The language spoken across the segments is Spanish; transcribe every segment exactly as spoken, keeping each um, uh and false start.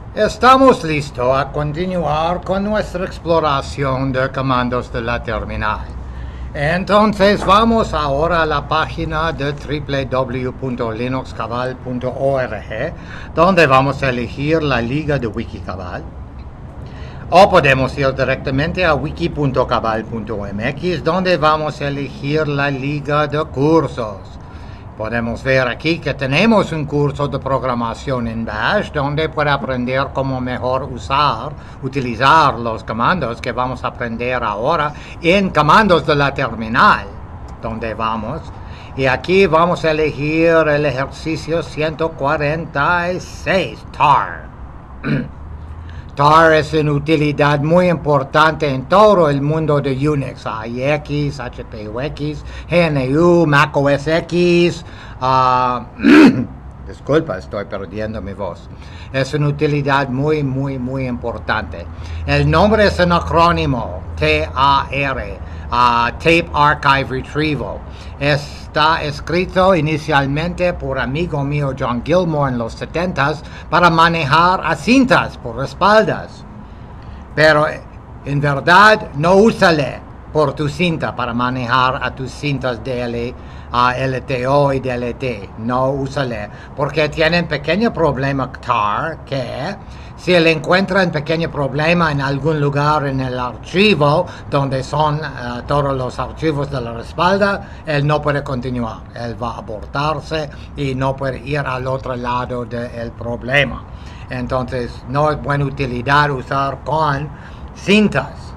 Estamos listos a continuar con nuestra exploración de comandos de la terminal. Entonces vamos ahora a la página de w w w punto linux cabal punto org, donde vamos a elegir la liga de Wikicabal. O podemos ir directamente a wiki punto cabal punto m x, donde vamos a elegir la liga de cursos. Podemos ver aquí que tenemos un curso de programación en Bash, donde puede aprender cómo mejor usar, utilizar los comandos que vamos a aprender ahora en comandos de la terminal, donde vamos. Y aquí vamos a elegir el ejercicio ciento cuarenta y seis, tar. tar es una utilidad muy importante en todo el mundo de Unix, A I X, H P U X, G N U, Mac O S X. Uh, disculpa, estoy perdiendo mi voz. Es una utilidad muy, muy, muy importante. El nombre es un acrónimo, T A R, uh, Tape Archive Retrieval. Está escrito inicialmente por amigo mío John Gilmore en los setentas para manejar a cintas por espaldas. Pero en verdad no úsale por tu cinta para manejar a tus cintas D L, uh, L T O y D L T. No úsale porque tienen pequeño problema tar que si él encuentra un pequeño problema en algún lugar en el archivo donde son uh, todos los archivos de la respalda, él no puede continuar. Él va a abortarse y no puede ir al otro lado del problema. Entonces no es buena utilidad usar con cintas.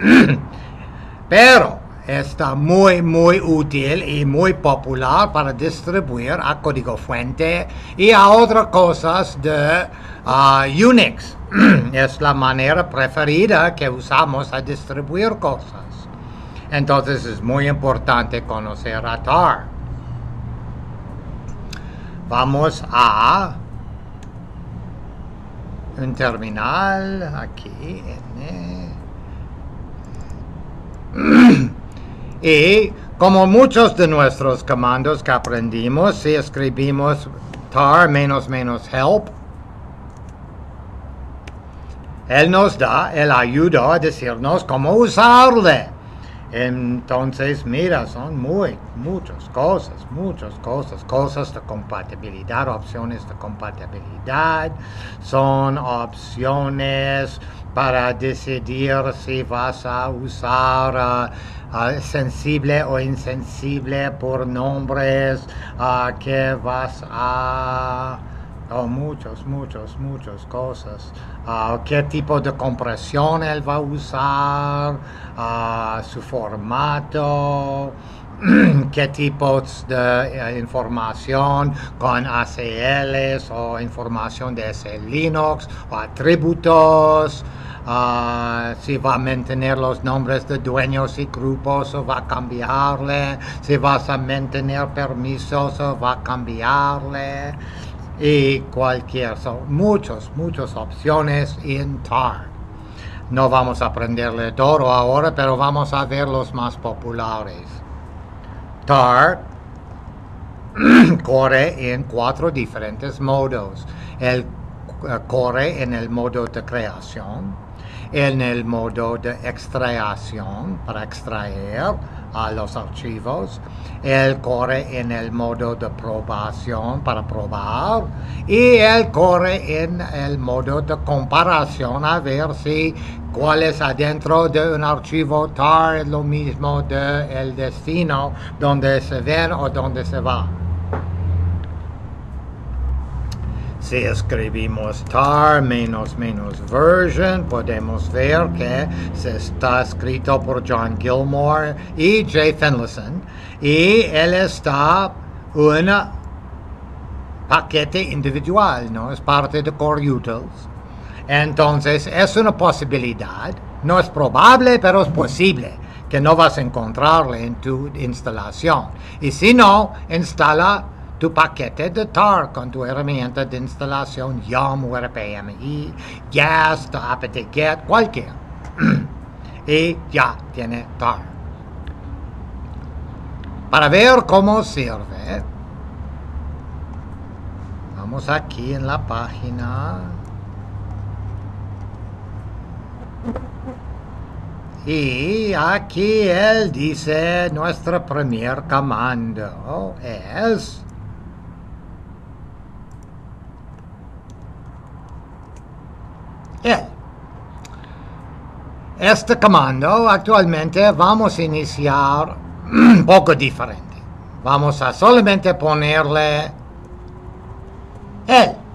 Pero está muy muy útil y muy popular para distribuir a código fuente y a otras cosas de uh, Unix. Es la manera preferida que usamos a distribuir cosas. Entonces es muy importante conocer a tar. Vamos a un terminal aquí en y como muchos de nuestros comandos que aprendimos, si escribimos tar menos menos help, él nos da el ayuda a decirnos cómo usarle. Entonces, mira, son muy, muchas cosas, muchas cosas, cosas de compatibilidad, opciones de compatibilidad, son opciones para decidir si vas a usar uh, uh, sensible o insensible por nombres, uh, que vas a... Oh, muchos, muchos, muchas cosas. Uh, ¿Qué tipo de compresión él va a usar? Uh, su formato. ¿Qué tipos de uh, información con A C Ls o información de S Linux o atributos? Uh, si va a mantener los nombres de dueños y grupos o va a cambiarle. Si vas a mantener permisos o va a cambiarle. Y cualquier, son muchas, muchas opciones en tar. No vamos a aprenderle todo ahora, pero vamos a ver los más populares. tar corre en cuatro diferentes modos. Él uh, corre en el modo de creación, en el modo de extracción para extraer a los archivos. Él corre en el modo de probación para probar y él corre en el modo de comparación a ver si cuál es adentro de un archivo tar es lo mismo de el destino donde se ven o donde se va. Si escribimos tar menos menos version, podemos ver que se está escrito por John Gilmore y Jay Finlayson. Y él está un paquete individual, ¿no? Es parte de Core Utils. Entonces, es una posibilidad. No es probable, pero es posible que no vas a encontrarle en tu instalación. Y si no, instala tu paquete de tar con tu herramienta de instalación yum, U R P M I, gas, apt-get, cualquier. Y ya tiene tar. Para ver cómo sirve, vamos aquí en la página Y aquí él dice, nuestro primer comando es él. Este comando actualmente vamos a iniciar un poco diferente. Vamos a solamente ponerle él.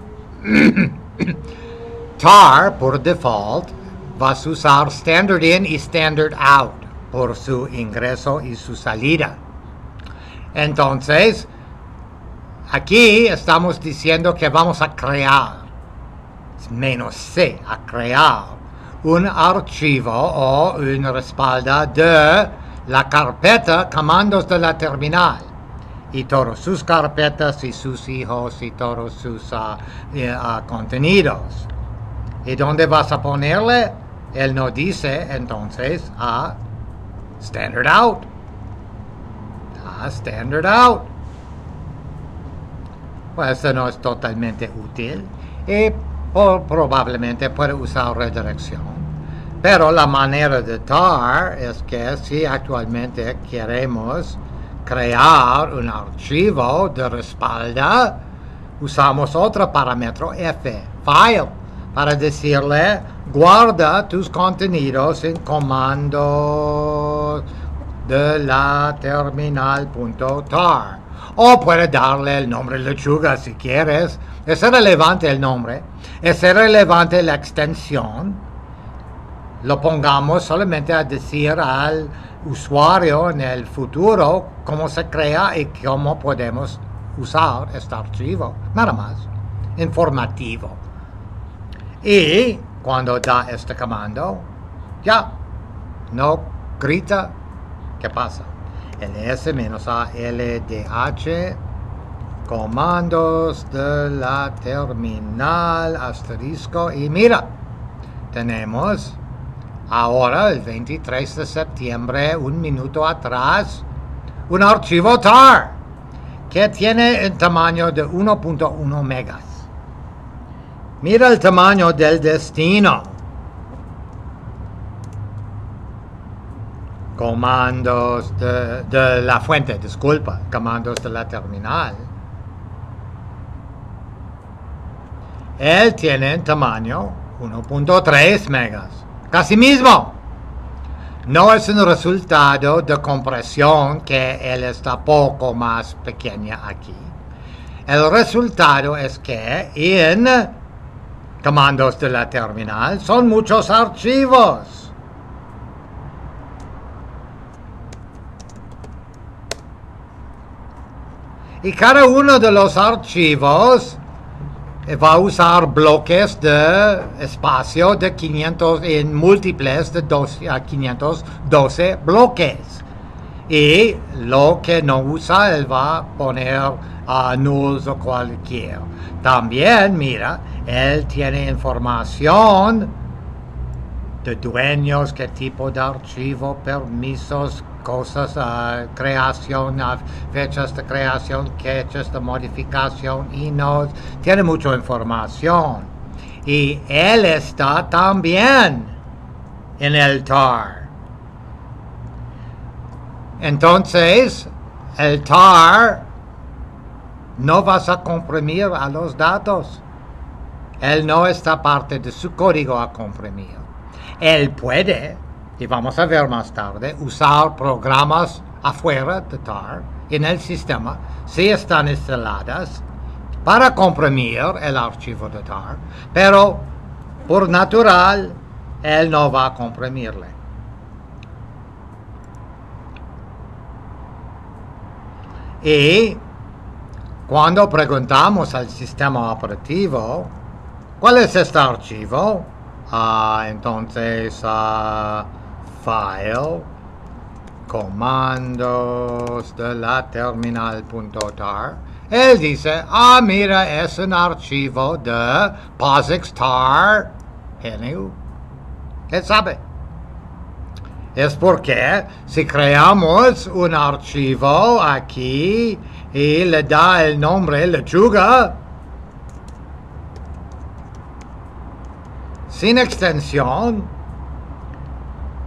tar por default vas a usar standard in y standard out por su ingreso y su salida. Entonces, aquí estamos diciendo que vamos a crear, menos C, a crear un archivo o un respaldo de la carpeta comandos de la terminal y todas sus carpetas y sus hijos y todos sus uh, uh, contenidos. ¿Y dónde vas a ponerle? Él nos dice entonces a standard out. A standard out. Pues eso no es totalmente útil y por, probablemente puede usar redirección. Pero la manera de tar es que si actualmente queremos crear un archivo de respaldo, usamos otro parámetro F, file, para decirle guarda tus contenidos en comando de la terminal.tar. O puede darle el nombre lechuga si quieres. Es relevante el nombre. Es relevante la extensión. Lo pongamos solamente a decir al usuario en el futuro cómo se crea y cómo podemos usar este archivo. Nada más. Informativo. Y cuando da este comando, ya, no grita, ¿qué pasa? ls-a ldh, comandos de la terminal, asterisco, y mira, tenemos ahora el veintitrés de septiembre, un minuto atrás, un archivo tar que tiene el tamaño de uno punto uno megas. Mira el tamaño del destino. Comandos de, de la fuente, disculpa, comandos de la terminal. Él tiene el tamaño uno punto tres megas. Casi mismo. No es un resultado de compresión que él está poco más pequeña aquí. El resultado es que en comandos de la terminal son muchos archivos. Y cada uno de los archivos va a usar bloques de espacio de quinientos en múltiples de doce a quinientos doce bloques. Y lo que no usa, él va a poner a uh, nulls o cualquier. También, mira, él tiene información de dueños, qué tipo de archivo, permisos, cosas, uh, creación, uh, fechas de creación, fechas de modificación y no tiene mucha información. Y él está también en el tar. Entonces, el tar no vas a comprimir a los datos. Él no está parte de su código a comprimir. Él puede, y vamos a ver más tarde, usar programas afuera de tar en el sistema, si están instaladas, para comprimir el archivo de tar, pero por natural, él no va a comprimirle. Y cuando preguntamos al sistema operativo, ¿cuál es este archivo? Uh, entonces, uh, file, comandos de la terminal.tar. Él dice, ah, mira, es un archivo de POSIX tar G N U. Él sabe. Es porque si creamos un archivo aquí y le da el nombre lechuga, sin extensión,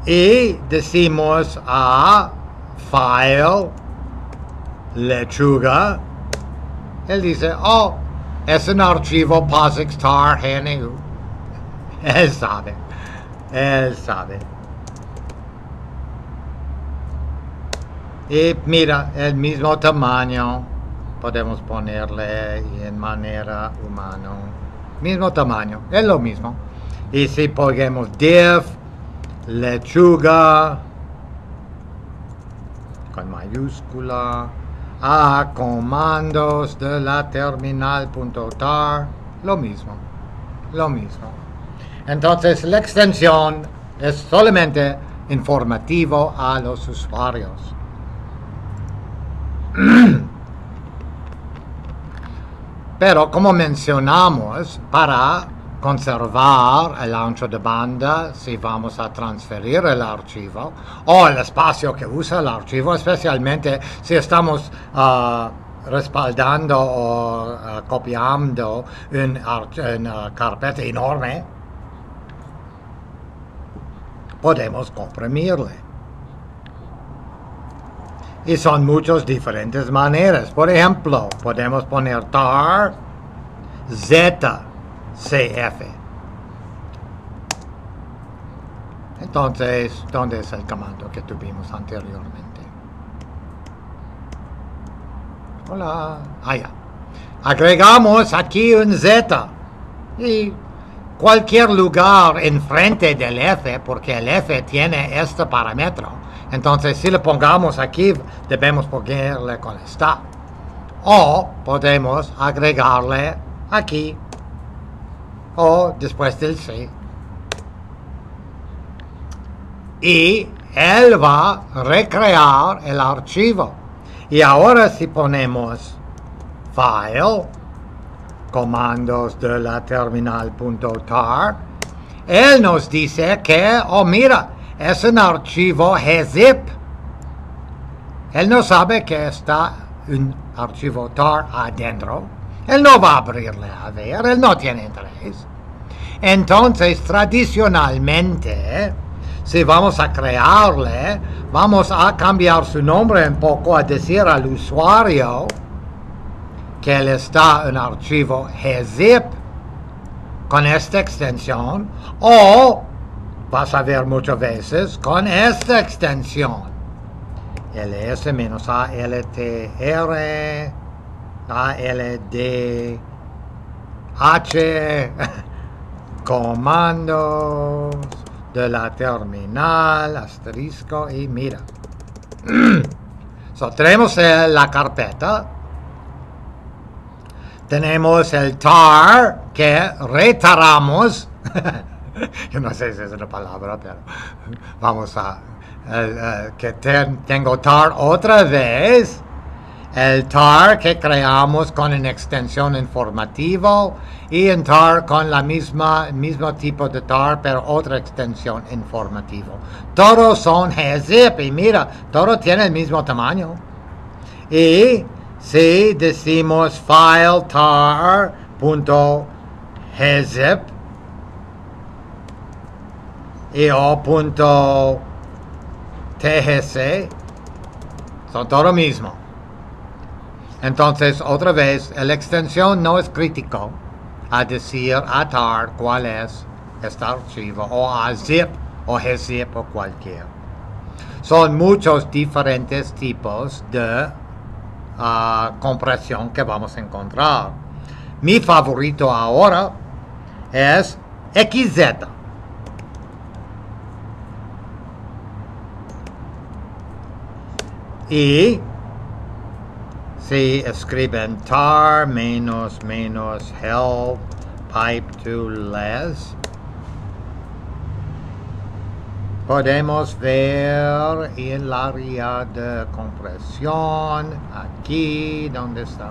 y decimos a File, Lechuga. Él dice, oh, es un archivo POSIX tar G N U. Él sabe, él sabe. Y mira, el mismo tamaño, podemos ponerle en manera humana. Mismo tamaño, es lo mismo. Y si ponemos div, lechuga, con mayúscula, a comandos de la terminal.tar, lo mismo, lo mismo. Entonces la extensión es solamente informativo a los usuarios. Pero como mencionamos, para conservar el ancho de banda, si vamos a transferir el archivo o el espacio que usa el archivo, especialmente si estamos uh, respaldando o uh, copiando una carpeta enorme, podemos comprimirle. Y son muchas diferentes maneras. Por ejemplo, podemos poner tar Z C F. Entonces, ¿dónde es el comando que tuvimos anteriormente? Hola. Ah, ya. Agregamos aquí un Z. Y cualquier lugar enfrente del F, porque el F tiene este parámetro. Entonces, si le pongamos aquí, debemos ponerle con esta. O podemos agregarle aquí. O después del C. Y él va a recrear el archivo. Y ahora si ponemos File, comandos de la terminal.tar, él nos dice que, oh mira, es un archivo gzip. Él no sabe que está un archivo tar adentro. Él no va a abrirle a ver, él no tiene interés. Entonces, tradicionalmente, si vamos a crearle, vamos a cambiar su nombre un poco, a decir al usuario que él está en un archivo gzip con esta extensión, o vas a ver muchas veces con esta extensión, ls-alttr, aldh, comandos de la terminal, asterisco, y mira. So, tenemos el, la carpeta. Tenemos el tar que retaramos. Yo no sé si es una palabra, pero vamos a... El, el, que ten, tengo tar otra vez. El tar que creamos con una extensión informativa. Y en tar con la misma mismo tipo de tar, pero otra extensión informativa. Todos son gzip. Y mira, todo tiene el mismo tamaño. Y si decimos file tar.gzip y o .tgc, son todo lo mismo. Entonces, otra vez, la extensión no es crítico a decir a tar cuál es este archivo, o a zip, o gzip, o cualquier. Son muchos diferentes tipos de uh, compresión que vamos a encontrar. Mi favorito ahora es xz. Y si escriben tar menos menos help pipe to less, podemos ver el área de compresión aquí. ¿Dónde está?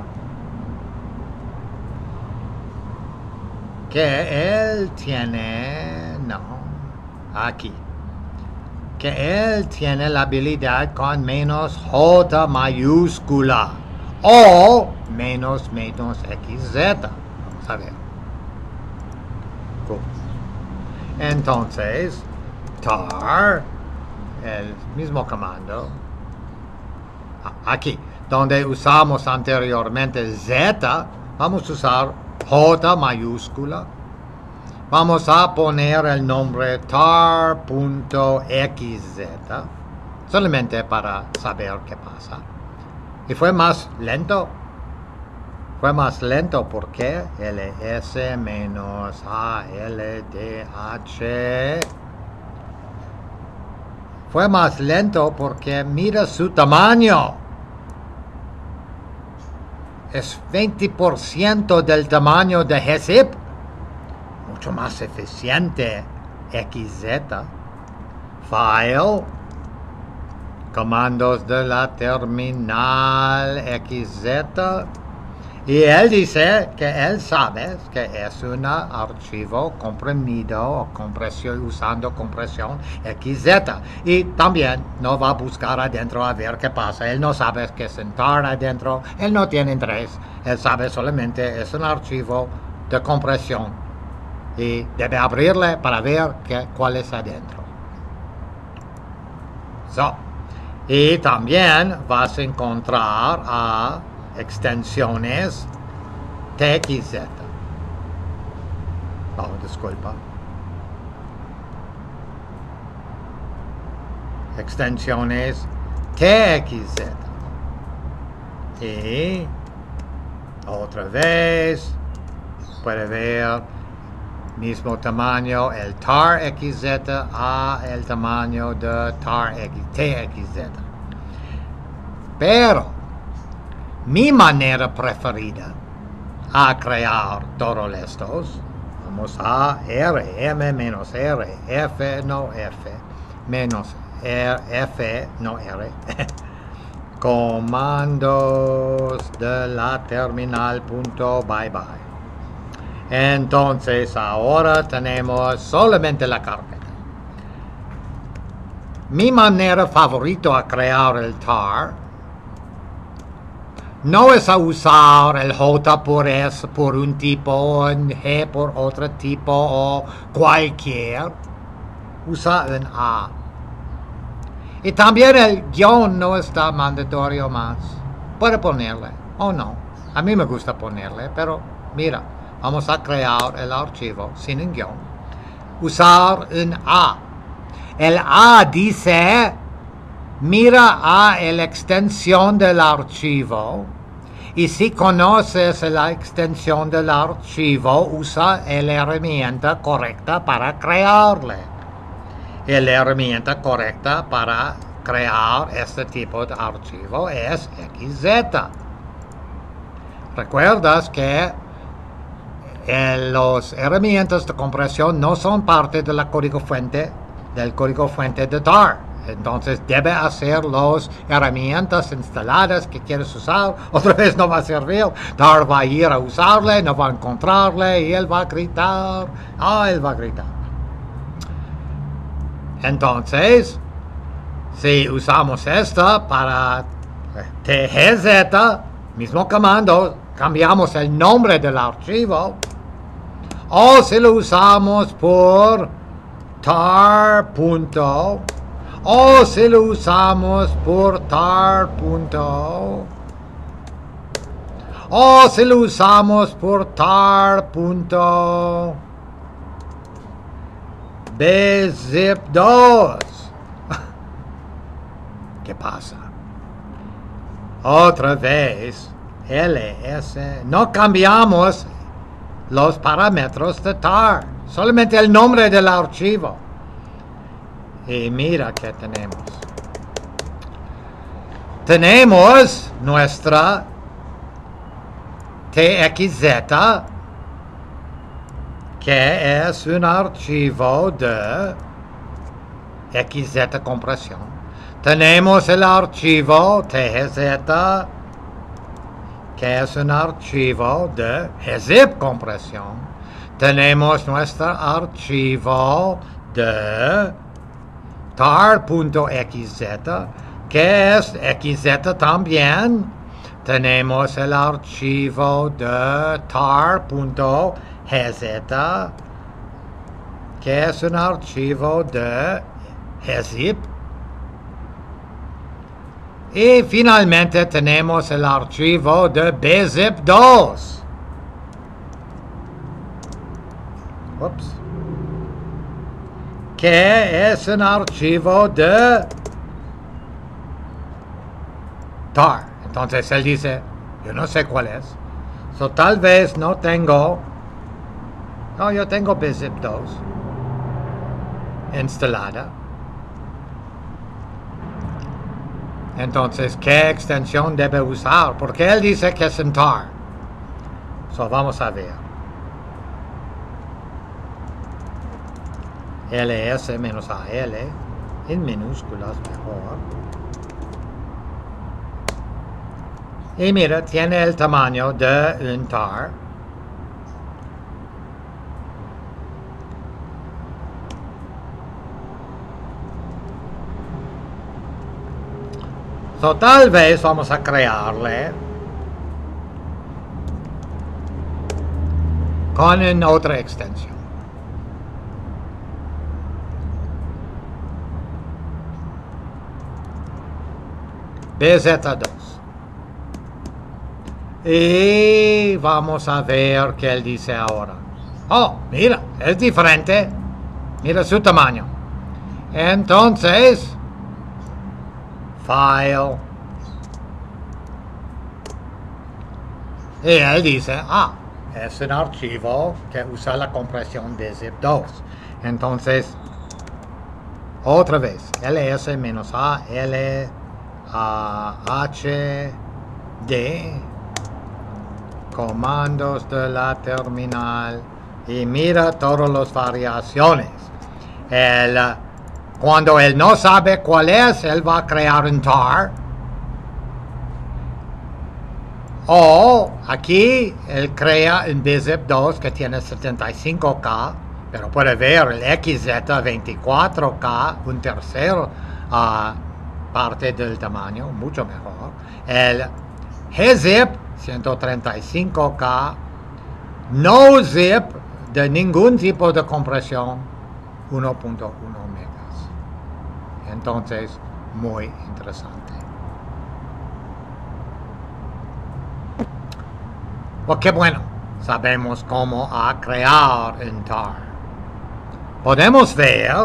Que él tiene, no, aquí. Que él tiene la habilidad con menos J mayúscula o menos menos xz. Vamos a ver. Cool. Entonces, tar el mismo comando. Aquí, donde usamos anteriormente Z, vamos a usar J mayúscula. Vamos a poner el nombre tar.xz, solamente para saber qué pasa. Y fue más lento. Fue más lento porque ls menos aldh. Fue más lento porque mira su tamaño. Es veinte por ciento del tamaño de gzip. Mucho más eficiente. Xz. File. Comandos de la terminal. Xz. Y él dice que él sabe que es un archivo comprimido o compresión, usando compresión xz. Y también no va a buscar adentro a ver qué pasa. Él no sabe que es un tar adentro. Él no tiene interés. Él sabe solamente es un archivo de compresión. Y debe abrirle para ver que, cuál es adentro. So. Y también vas a encontrar a extensiones txz. Oh, disculpa. Extensiones txz. Y otra vez puede ver mismo tamaño el tar xz a el tamaño de tar txz. Pero mi manera preferida a crear todos estos, vamos a R, M menos R, F no F, menos R, F no R, comandos de la terminal punto bye bye. Entonces ahora tenemos solamente la carpeta. Mi manera favorita a crear el tar no es a usar el J por S por un tipo, el G por otro tipo o cualquier. Usa un A. Y también el guión no está mandatorio más. Puede ponerle o no. A mí me gusta ponerle, pero mira, vamos a crear el archivo sin un guión. Usar un A. El A dice, mira a la extensión del archivo. Y si conoces la extensión del archivo, usa la herramienta correcta para crearle. Y la herramienta correcta para crear este tipo de archivo es xz. Recuerdas que eh, las herramientas de compresión no son parte de la código fuente, del código fuente de tar. Entonces debe hacer las herramientas instaladas que quieres usar. Otra vez no va a servir. tar va a ir a usarle, no va a encontrarle y él va a gritar. Ah, él va a gritar. Entonces, si usamos esta para tgz, mismo comando, cambiamos el nombre del archivo. O si lo usamos por tar. O si lo usamos por tar. O si lo usamos por tar. bzip dos. ¿Qué pasa? Otra vez, ls. No cambiamos los parámetros de tar. Solamente el nombre del archivo. Y mira qué tenemos. Tenemos nuestra txz, que es un archivo de xz compresión. Tenemos el archivo tgz, que es un archivo de gzip compresión. Tenemos nuestro archivo de tar.xz, que es xz también. Tenemos el archivo de tar.gz, que es un archivo de gzip. Y finalmente tenemos el archivo de B zip dos. Ups. Que es un archivo de tar. Entonces él dice, yo no sé cuál es. So, tal vez no tengo. No, yo tengo B zip dos instalada. Entonces, ¿qué extensión debe usar? Porque él dice que es en tar. So, vamos a ver. ls menos al en minúsculas mejor. Y mira, tiene el tamaño de un tar. So, tal vez vamos a crearle con una otra extensión. B Z dos. Y vamos a ver qué él dice ahora. Oh, mira, es diferente. Mira su tamaño. Entonces, File. Y él dice, ah, es un archivo que usa la compresión de zip dos. Entonces, otra vez, ls menos a l a h d comandos de la terminal y mira todas las variaciones. El, cuando él no sabe cuál es, él va a crear un tar. O aquí él crea un B zip dos que tiene setenta y cinco K, pero puede ver el X Z veinticuatro K, un tercero uh, parte del tamaño, mucho mejor. El G zip ciento treinta y cinco K, no zip de ningún tipo de compresión, uno punto uno megas. Entonces, muy interesante. Porque bueno, sabemos cómo a crear un tar. Podemos ver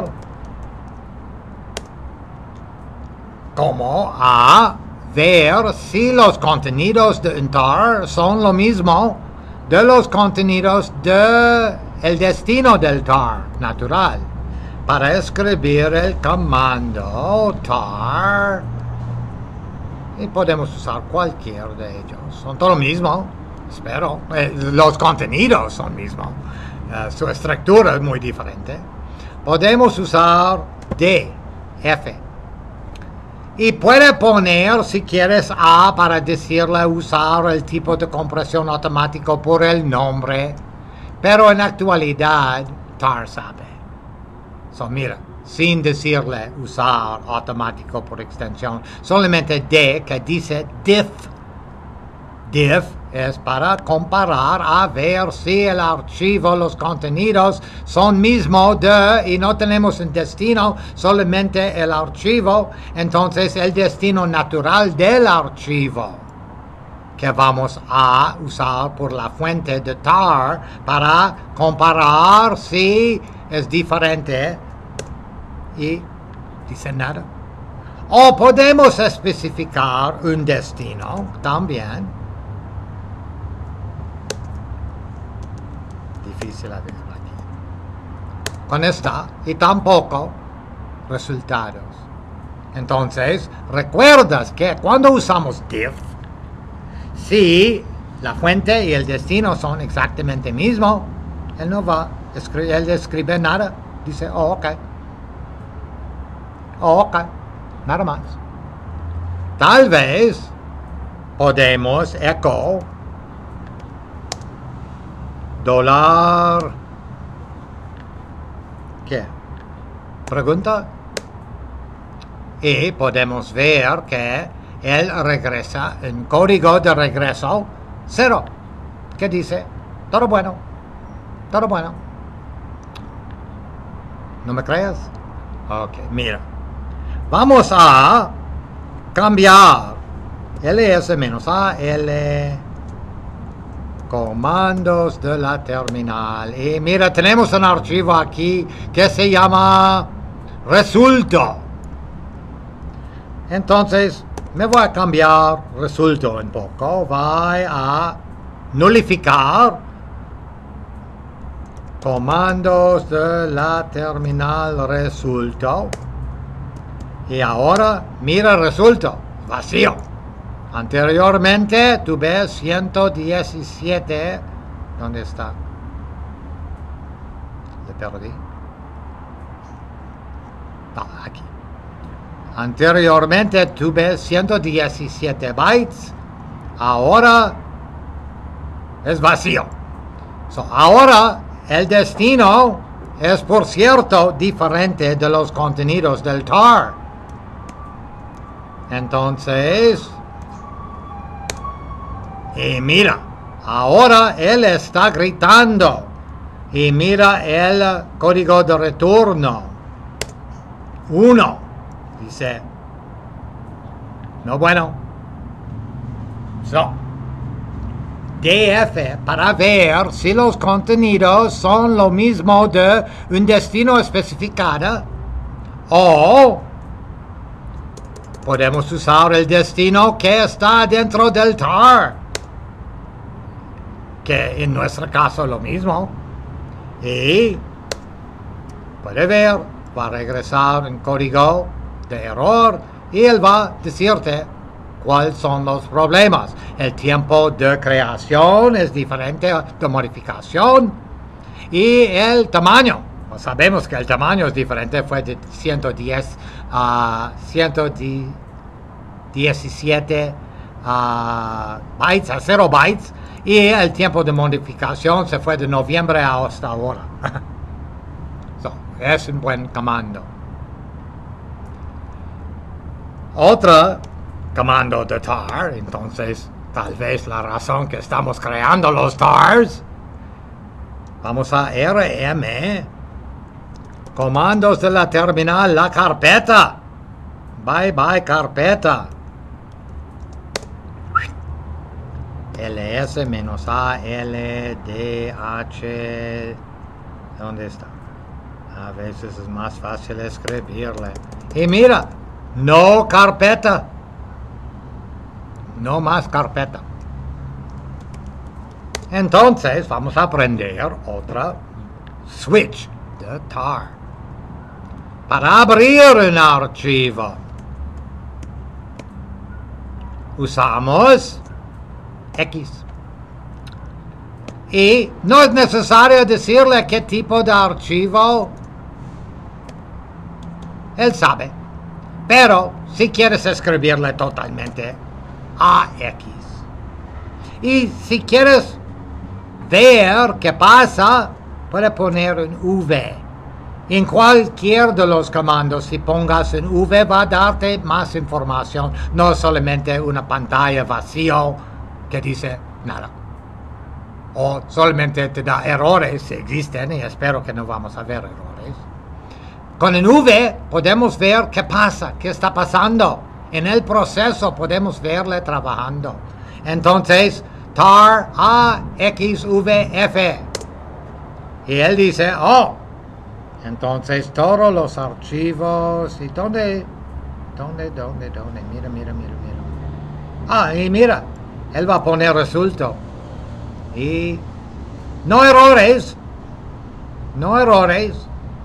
cómo a ver si los contenidos de un tar son lo mismo de los contenidos de el destino del tar natural. Para escribir el comando tar, y podemos usar cualquier de ellos. Son todo lo mismo. Espero, eh, los contenidos son mismos, uh, su estructura es muy diferente. Podemos usar D, F, y puede poner, si quieres, A para decirle usar el tipo de compresión automático por el nombre, pero en actualidad tar sabe. So, mira, sin decirle usar automático por extensión, solamente D que dice diff. Diff es para comparar a ver si el archivo, los contenidos son mismos de, y no tenemos un destino, solamente el archivo, entonces el destino natural del archivo que vamos a usar por la fuente de tar para comparar si es diferente y dice nada. O podemos especificar un destino también. Difícil a ver aquí. Con esta y tampoco resultados. Entonces, recuerdas que cuando usamos diff, si la fuente y el destino son exactamente mismo, él no va a escribir, él escribe nada. Dice, oh, ok. Oh, ok. Nada más. Tal vez podemos echo dólar. ¿Qué? Pregunta. Y podemos ver que él regresa en código de regreso cero. ¿Qué dice? Todo bueno. Todo bueno. ¿No me crees? Ok, mira. Vamos a cambiar ls menos al comandos de la terminal. Y mira, tenemos un archivo aquí que se llama resulto. Entonces, me voy a cambiar resulto un poco. Voy a nulificar comandos de la terminal resulto. Y ahora, mira resulto, vacío. Anteriormente tuve ciento diecisiete. ¿Dónde está? Le perdí. Ah, aquí. Anteriormente tuve ciento diecisiete bytes. Ahora es vacío. So, ahora el destino es, por cierto, diferente de los contenidos del tar. Entonces, y mira, ahora él está gritando. Y mira el código de retorno. Uno. Dice, no bueno. So, D F para ver si los contenidos son lo mismo de un destino especificado o podemos usar el destino que está dentro del tar, que en nuestro caso es lo mismo. Y puede ver, va a regresar un código de error y él va a decirte cuáles son los problemas. El tiempo de creación es diferente de modificación y el tamaño. Pues sabemos que el tamaño es diferente, fue de ciento diez a ciento diecisiete uh, bytes a cero bytes y el tiempo de modificación se fue de noviembre hasta ahora. So, es un buen comando. Otra comando de tar, entonces tal vez la razón que estamos creando los tars, vamos a rm comandos de la terminal, la carpeta, bye bye carpeta, ls menos a l d h, ¿dónde está? A veces es más fácil escribirle. Y mira, no carpeta. No más carpeta. Entonces vamos a aprender otra switch de tar. Para abrir un archivo usamos X. Y no es necesario decirle qué tipo de archivo. Él sabe. Pero si quieres escribirle totalmente A X. Y si quieres ver qué pasa, puedes poner un V. En cualquier de los comandos, si pongas un V, va a darte más información. No solamente una pantalla vacía que dice nada. O solamente te da errores, si existen, y espero que no vamos a ver errores. Con el V podemos ver qué pasa, qué está pasando. En el proceso podemos verle trabajando. Entonces, tar A X V F. Y él dice, oh, entonces todos los archivos. ¿Y dónde? ¿Dónde, dónde, dónde? Mira, mira, mira, mira. Ah, y mira, él va a poner resultado. Y no errores. No errores.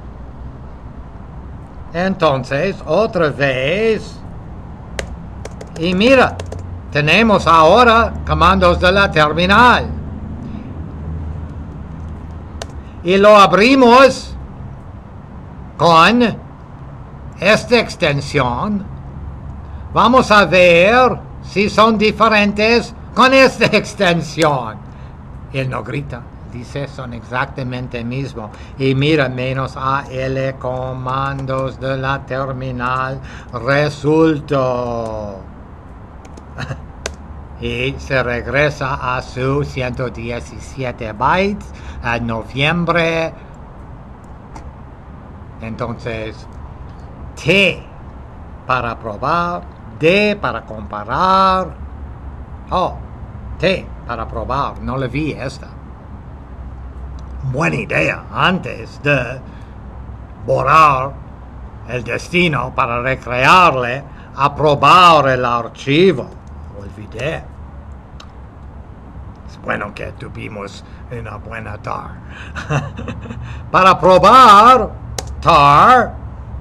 Entonces, otra vez. Y mira, tenemos ahora comandos de la terminal. Y lo abrimos con esta extensión. Vamos a ver si son diferentes con esta extensión. Él no grita. Dice, son exactamente mismo. Y mira, menos A L comandos de la terminal resultó. Y se regresa a su ciento diecisiete bytes a noviembre. Entonces, T para probar, D para comparar. Oh, T para probar. No le vi esta. Buena idea antes de borrar el destino para recrearle a probar el archivo. Olvidé. Es bueno que tuvimos una buena tar. Para probar tar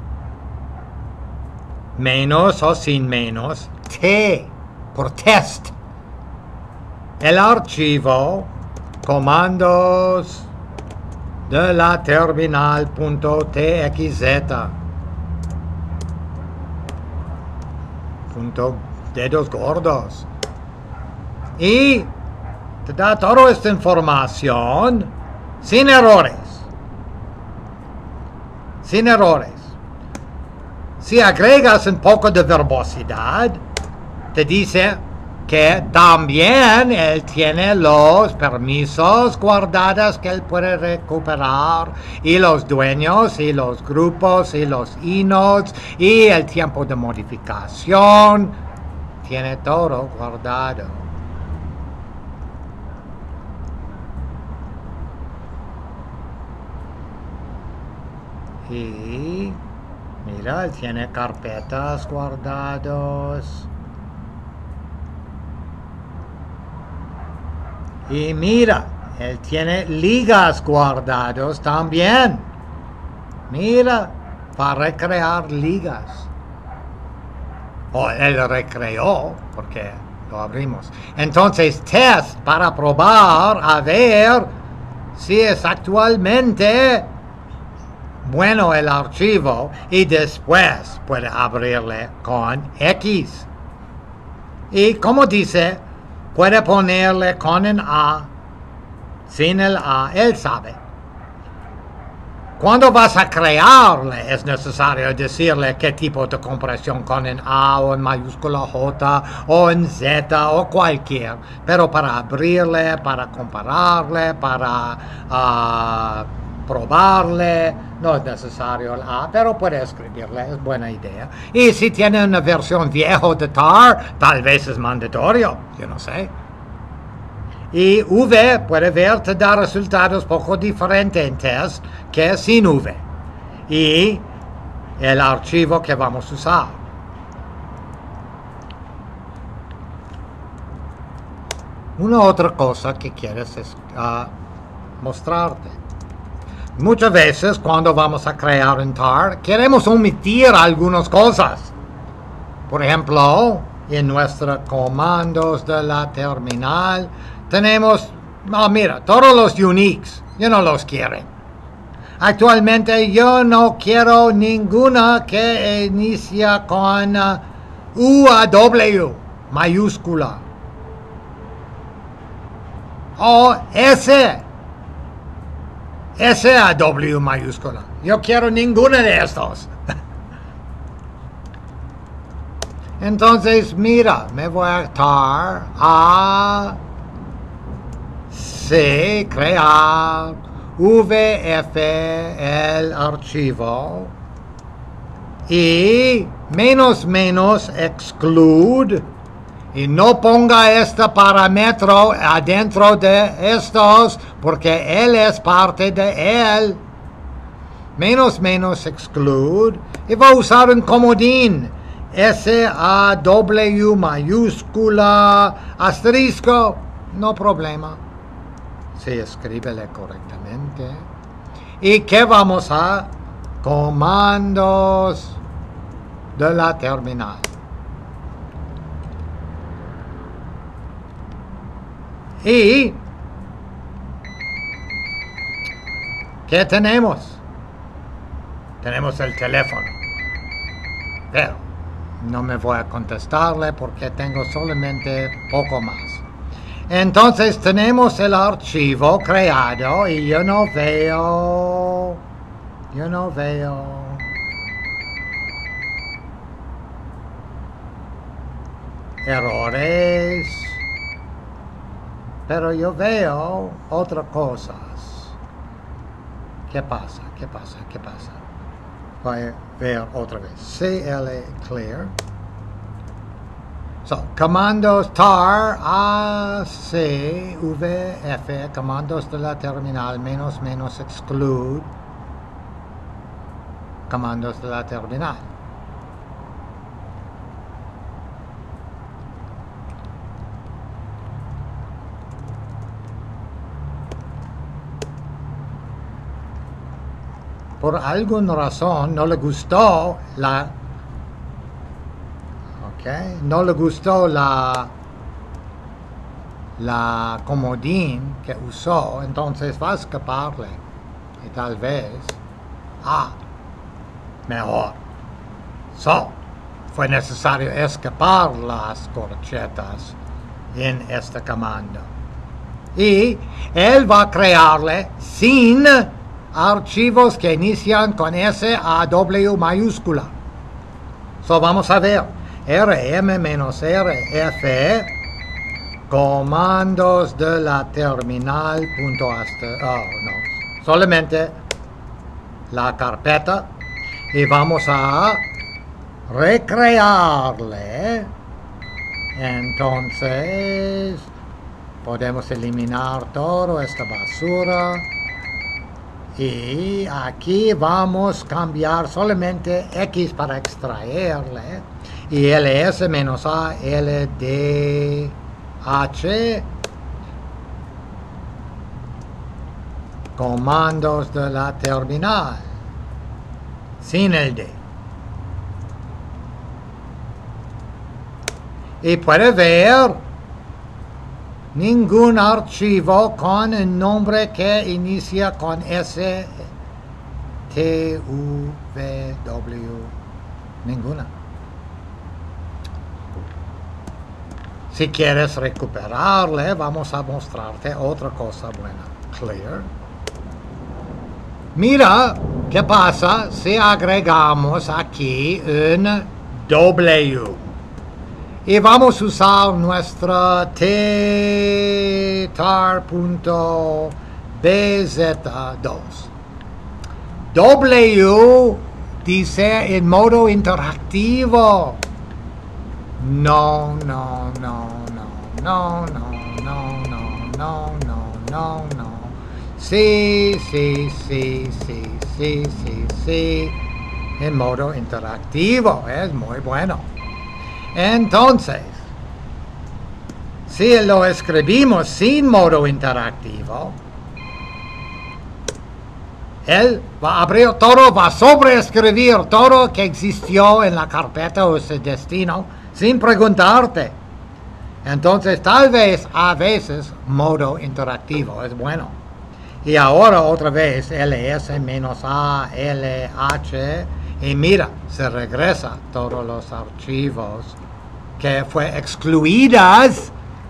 menos o sin menos T por test. El archivo comandos de la terminal punto .txz punto dedos gordos y te da toda esta información sin errores sin errores. Si agregas un poco de verbosidad, te dice que también él tiene los permisos guardados que él puede recuperar y los dueños y los grupos y los inodes y el tiempo de modificación. Tiene todo guardado. Y mira, él tiene carpetas guardados. Y mira, él tiene ligas guardados también. Mira, para recrear ligas. O él recreó, porque lo abrimos. Entonces, test para probar a ver si es actualmente bueno el archivo. Y después puede abrirle con X. Y como dice, puede ponerle con un A, sin el A, él sabe. Cuando vas a crearle, es necesario decirle qué tipo de compresión con un A o en mayúscula J o en Z o cualquier. Pero para abrirle, para compararle, para uh, probarle, no es necesario el A, pero puede escribirle, es buena idea. Y si tiene una versión vieja de tar, tal vez es mandatorio, yo no sé. Y V, puede ver, te da resultados poco diferentes en test que sin V. Y el archivo que vamos a usar. Una otra cosa que quieres es, uh, mostrarte. Muchas veces cuando vamos a crear un tar, queremos omitir algunas cosas. Por ejemplo, en nuestros comandos de la terminal, tenemos, oh, mira, todos los uniques, yo no los quiero. Actualmente yo no quiero ninguna que inicia con uh, U A W mayúscula. O S. S A W mayúscula. Yo quiero ninguna de estos. Entonces, mira, me voy a tar a C, crear, V F, el archivo, y menos menos exclude, y no ponga este parámetro adentro de estos, porque él es parte de él. Menos menos exclude, y voy a usar un comodín. S A W mayúscula, asterisco, no problema. Sí, escríbele correctamente. ¿Y qué vamos a? Comandos de la terminal. ¿Y qué tenemos? Tenemos el teléfono. Pero no me voy a contestarle porque tengo solamente poco más. Entonces tenemos el archivo creado y yo no veo, yo no veo. Errores. Pero yo veo otras cosas. ¿Qué pasa? ¿Qué pasa? ¿Qué pasa? Voy a ver otra vez. C L clear. So, comandos tar A, C, V, F, comandos de la terminal, menos, menos, exclude, comandos de la terminal. Por alguna razón no le gustó la okay, no le gustó la la comodín que usó, entonces va a escaparle y tal vez ah mejor so fue necesario escapar las corchetas en este comando y él va a crearle sin archivos que inician con S A W mayúscula. So vamos a ver rm-rf comandos de la terminal punto hasta oh no solamente la carpeta y vamos a recrearle. Entonces podemos eliminar toda esta basura. Y aquí vamos a cambiar solamente X para extraerle. Y ls menos a ldh comandos de la terminal sin el D. Y puede ver ningún archivo con el nombre que inicia con S, T, U, V, W, ninguna. Si quieres recuperarle, vamos a mostrarte otra cosa buena. Clear. Mira qué pasa si agregamos aquí un W. Y vamos a usar nuestra tar punto b z dos. W dice en modo interactivo. No, no, no, no, no, no, no, no, no, no, no, no. Sí, sí, sí, sí, sí, sí, sí. En modo interactivo. Es muy bueno. Entonces, si lo escribimos sin modo interactivo, él va a abrir todo, va a sobreescribir todo que existió en la carpeta o su destino sin preguntarte. Entonces, tal vez, a veces, modo interactivo es bueno. Y ahora otra vez, ls menos a lh, y mira, se regresa todos los archivos que fue excluidas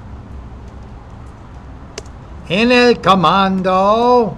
en el comando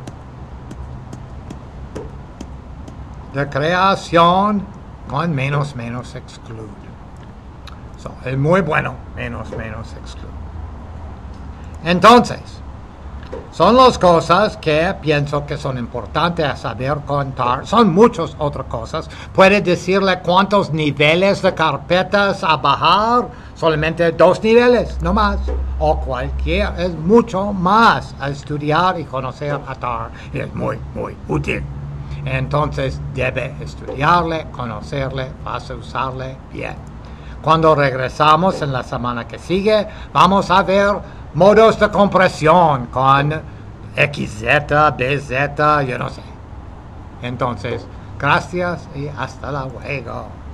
de creación con menos menos exclude. So, es muy bueno, menos menos exclude. Entonces, son las cosas que pienso que son importantes a saber contar. Son muchas otras cosas. Puede decirle cuántos niveles de carpetas a bajar. Solamente dos niveles, no más. O cualquier. Es mucho más a estudiar y conocer a tar. Y es muy, muy útil. Entonces debe estudiarle, conocerle, vas a usarle bien. Cuando regresamos en la semana que sigue, vamos a ver modos de compresión con X Z, B Z, yo no sé. Entonces, gracias y hasta luego.